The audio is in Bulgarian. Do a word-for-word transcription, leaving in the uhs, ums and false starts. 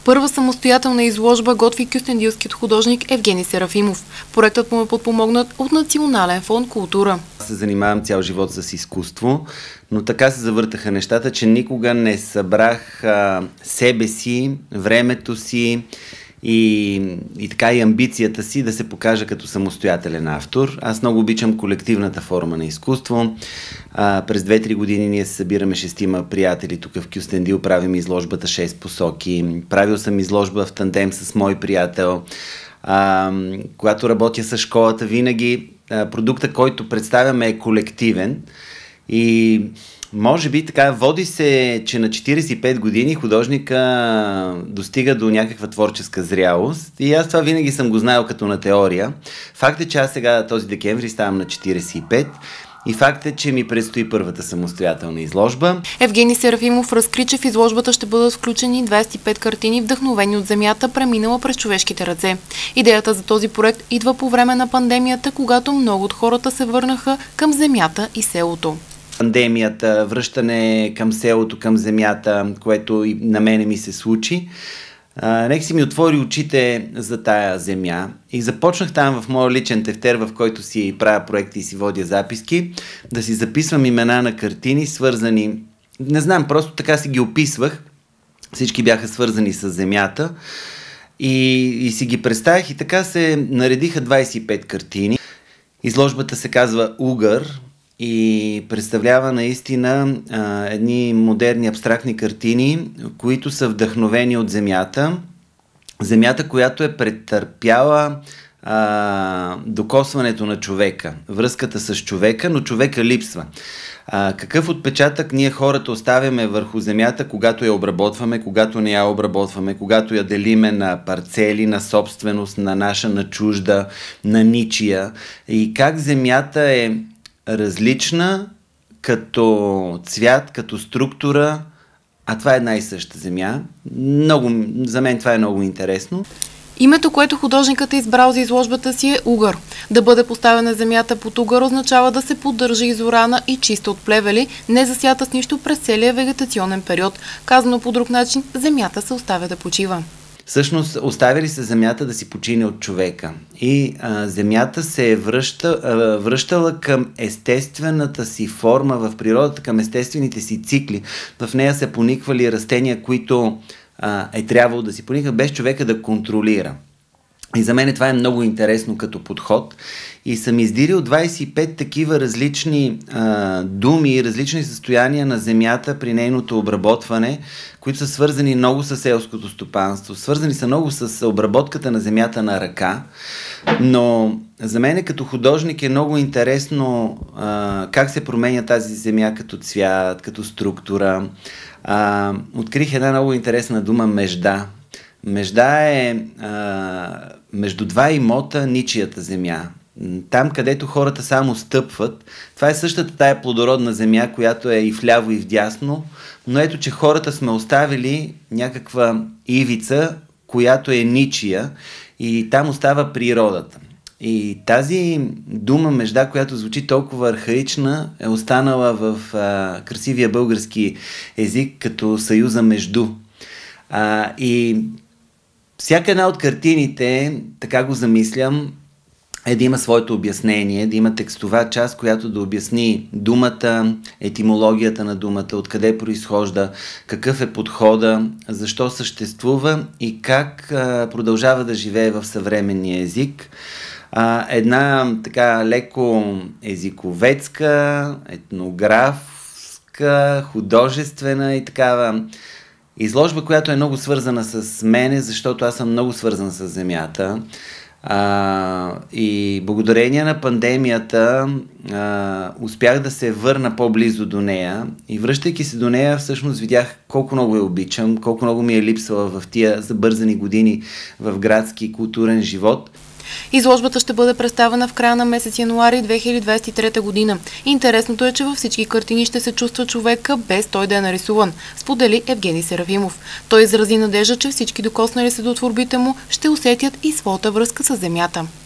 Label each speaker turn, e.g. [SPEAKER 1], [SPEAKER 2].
[SPEAKER 1] Първа самостоятелна изложба готви кюстендилският художник Евгений Серафимов. Проектът му е подпомогнат от Национален фонд „Култура“.
[SPEAKER 2] Аз се занимавам цял живот с изкуство, но така се завъртаха нещата, че никога не събрах а, себе си, времето си и, и така и амбицията си да се покажа като самостоятелен автор. Аз много обичам колективната форма на изкуство. А, през две-три години ние се събираме шестима приятели тук в Кюстендил, правим изложбата шест посоки. Правил съм изложба в тандем с мой приятел. А, когато работя с школата, винаги а, продукта, който представяме, е колективен. И може би така води се, че на четирийсет и пет години художника достига до някаква творческа зрялост. И аз това винаги съм го знаел като на теория. Факт е, че аз сега този декември ставам на четирийсет и пет. И факт е, че ми предстои първата самостоятелна изложба.
[SPEAKER 1] Евгений Серафимов разкри, че в изложбата ще бъдат включени двадесет и пет картини, вдъхновени от земята, преминала през човешките ръце. Идеята за този проект идва по време на пандемията, когато много от хората се върнаха към земята и селото.
[SPEAKER 2] Пандемията, връщане към селото, към земята, което и на мене ми се случи. А, нека си ми отвори очите за тая земя и започнах там в моя личен тефтер, в който си правя проекти и си водя записки, да си записвам имена на картини, свързани, не знам, просто така си ги описвах. Всички бяха свързани с земята и, и си ги представях и така се наредиха двадесет и пет картини. Изложбата се казва Угър и представлява наистина а, едни модерни абстрактни картини, които са вдъхновени от земята. Земята, която е претърпяла а, докосването на човека, връзката с човека, но човека липсва. А, какъв отпечатък ние хората оставяме върху земята, когато я обработваме, когато не я обработваме, когато я делиме на парцели, на собственост, на наша, на чужда, на ничия, и как земята е различна като цвят, като структура, а това е една и съща земя. Много, за мен това е много интересно.
[SPEAKER 1] Името, което художникът е избрал за изложбата си, е Угър. Да бъде поставена земята под угър означава да се поддържа изорана и чиста от плевели, не засята с нищо през целия вегетационен период. Казано по друг начин, земята се оставя да почива.
[SPEAKER 2] Всъщност, оставили се земята да си почине от човека. И а, земята се е връща, а, връщала към естествената си форма в природата, към естествените си цикли. В нея се пониквали растения, които а, е трябвало да си поникват, без човека да контролира. И за мен това е много интересно като подход. И съм издирил двадесет и пет такива различни а, думи, различни състояния на земята при нейното обработване, които са свързани много с селското стопанство, свързани са много с обработката на земята на ръка. Но за мен като художник е много интересно а, как се променя тази земя като цвят, като структура. А, открих една много интересна дума межда. Межда е а, между два имота ничията земя. Там, където хората само стъпват, това е същата тая плодородна земя, която е и вляво, и вдясно, но ето, че хората сме оставили някаква ивица, която е ничия, и там остава природата. И тази дума межда, която звучи толкова архаична, е останала в а, красивия български език като съюза между. А, и всяка една от картините, така го замислям, е да има своето обяснение, да има текстова част, която да обясни думата, етимологията на думата, откъде произхожда, какъв е подхода, защо съществува и как а, продължава да живее в съвременния език. А, една така леко езиковедска, етнографска, художествена и такава изложба, която е много свързана с мене, защото аз съм много свързан с земята. А, и благодарение на пандемията а, успях да се върна по-близо до нея, и връщайки се до нея всъщност видях колко много я обичам, колко много ми е липсвала в тия забързани години в градски културен живот.
[SPEAKER 1] Изложбата ще бъде представена в края на месец януари две хиляди двадесет и трета година. Интересното е, че във всички картини ще се чувства човека, без той да е нарисуван, сподели Евгений Серафимов. Той изрази надежда, че всички докоснали се до творбите му ще усетят и своята връзка с земята.